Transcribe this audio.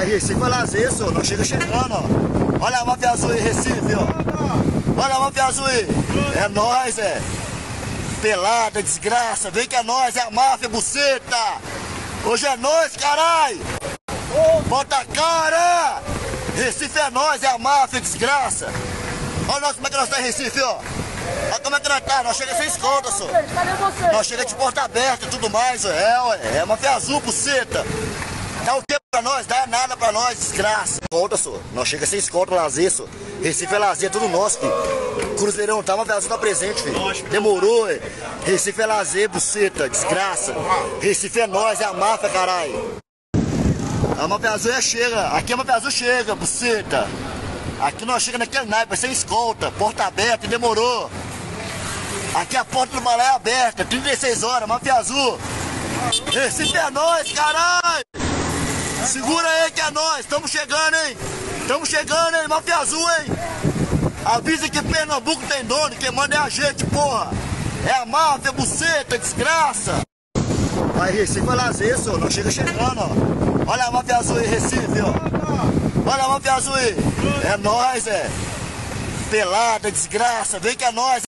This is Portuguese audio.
Aí Recife é lazer, senhor. Nós chegando, ó. Olha a máfia azul aí, Recife, ó. Olha a máfia azul aí. É nóis, é. Pelada, desgraça. Vem que é nóis, é a máfia, buceta. Hoje é nóis, carai. Bota a cara. Recife é nóis, é a máfia, desgraça. Olha nós como é que nós tá em Recife, ó. Olha como é que nós tá. Nós chega sem escolta, senhor. Cadê você? Nós chega de porta aberta e tudo mais, ué. É máfia azul, buceta. Dá o que pra nós? Dá nada pra nós, desgraça. Escolta, senhor. Nós chega sem escolta, lazer, senhor. Recife é lazer, tudo nosso, filho. Cruzeirão tá, máfia azul tá presente, filho. Demorou, ué. Recife é lazer, buceta, desgraça. Recife é nós, é a máfia, caralho. A máfia azul chega. Aqui a máfia azul chega, buceta. Aqui nós chega naquele naipe, sem escolta. Porta aberta, demorou. Aqui a porta do balé é aberta, 36 horas, máfia azul. Recife é nós, caralho. Segura aí que é nós, tamo chegando, hein? Tamo chegando, hein? Máfia azul, hein? Avisa que Pernambuco tem dono, quem manda é a gente, porra. É a máfia, buceta, desgraça. Aí Recife é lazer, senhor. Nós chegando, ó. Olha a máfia azul aí, Recife, ó. Olha a máfia azul aí. É nóis, é. Pelada, desgraça. Vem que é nóis.